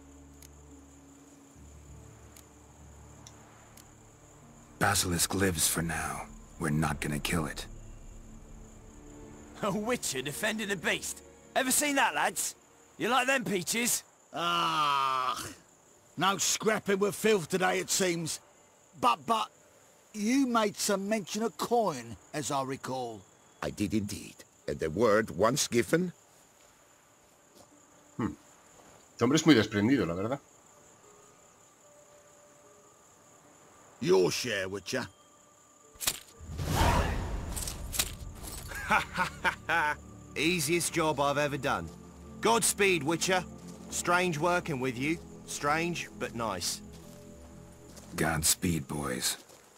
Basilisk lives for now. We're not gonna kill it. A witcher defending a beast. Ever seen that, lads? You like them peaches? Ah, no scrapping with filth today, it seems. But, you made some mention of coin, as I recall. I did indeed. And the word once given... Este hombre es muy desprendido, la verdad. Your share, Witcher. Easiest job I've ever done. Godspeed, Witcher. Strange working with you. Strange, but nice. Godspeed, boys.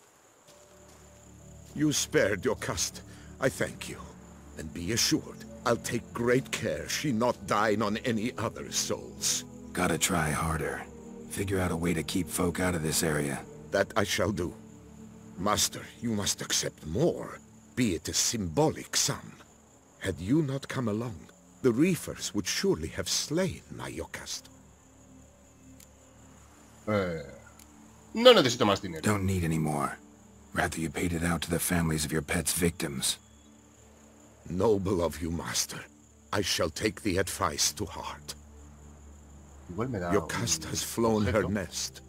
You spared your caste. I thank you. And be assured, I'll take great care she not dine on any other souls. Gotta try harder. Figure out a way to keep folk out of this area. That I shall do. Master, you must accept more, be it a symbolic sum. Had you not come along, the Reefers would surely have slain my Yocast. No necesito más dinero. Don't need any more. Rather you paid it out to the families of your pet's victims. Noble of you, Master. I shall take the advice to heart. Your caste has flown her nest.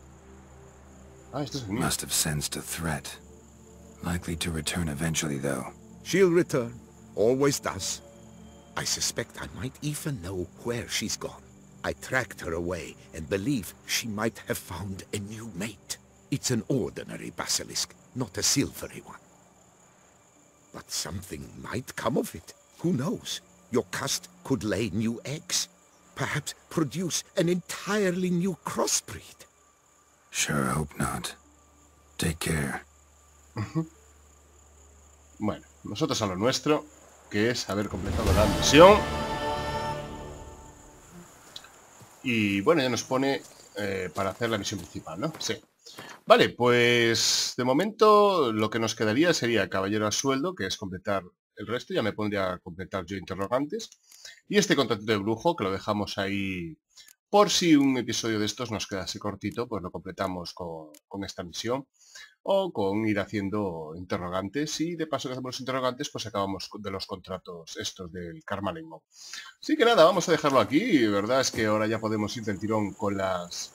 Must have sensed a threat. Likely to return eventually, though. She'll return. Always does. I suspect I might even know where she's gone. I tracked her away and believe she might have found a new mate. It's an ordinary basilisk, not a silvery one. But something might come of it. Who knows? Your cust could lay new eggs. Perhaps produce an entirely new crossbreed. Sure hope not. Take care. Bueno, nosotros a lo nuestro, que es haber completado la misión. Y bueno, ya nos pone para hacer la misión principal, ¿no? Sí. Vale, pues de momento lo que nos quedaría sería caballero a sueldo, que es completar el resto. Ya me pondría a completar yo interrogantes. Y este contrato de brujo, que lo dejamos ahí por si un episodio de estos nos quedase cortito, pues lo completamos con esta misión. O con ir haciendo interrogantes, y de paso que hacemos los interrogantes, pues acabamos de los contratos estos del Karmalengo. Así que nada, vamos a dejarlo aquí. La verdad es que ahora ya podemos ir del tirón con las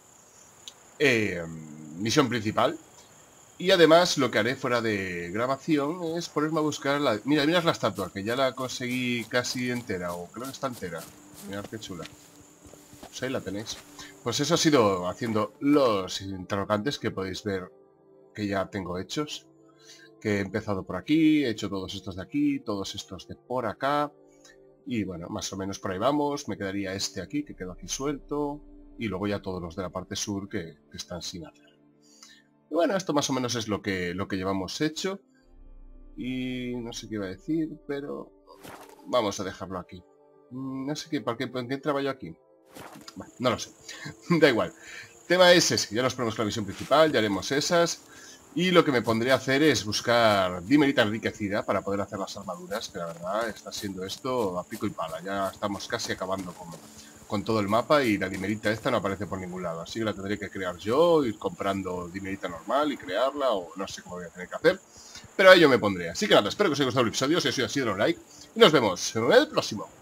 misión principal. Y además lo que haré fuera de grabación es ponerme a buscar la... Mirad la estatua, que ya la conseguí casi entera, o creo que está entera. Mirad qué chula. Pues ahí la tenéis. Pues eso ha sido haciendo los interrogantes que podéis ver que ya tengo hechos, que he empezado por aquí, he hecho todos estos de aquí, todos estos de por acá, y bueno, más o menos por ahí vamos. Me quedaría este aquí, que quedó aquí suelto, y luego ya todos los de la parte sur que están sin hacer. Y bueno, esto más o menos es lo que llevamos hecho, y no sé qué iba a decir, pero vamos a dejarlo aquí. No sé qué, ¿en qué entraba yo aquí? Bueno, no lo sé, da igual. El tema es ese, ya nos ponemos la misión principal, ya haremos esas. Y lo que me pondré a hacer es buscar dimerita enriquecida para poder hacer las armaduras, que la verdad está siendo esto a pico y pala. Ya estamos casi acabando con todo el mapa y la dimerita esta no aparece por ningún lado. Así que la tendré que crear yo, ir comprando dimerita normal y crearla, o no sé cómo voy a tener que hacer. Pero a ello me pondré. Así que nada, espero que os haya gustado el episodio. Si así ha sido, un like y nos vemos en el próximo.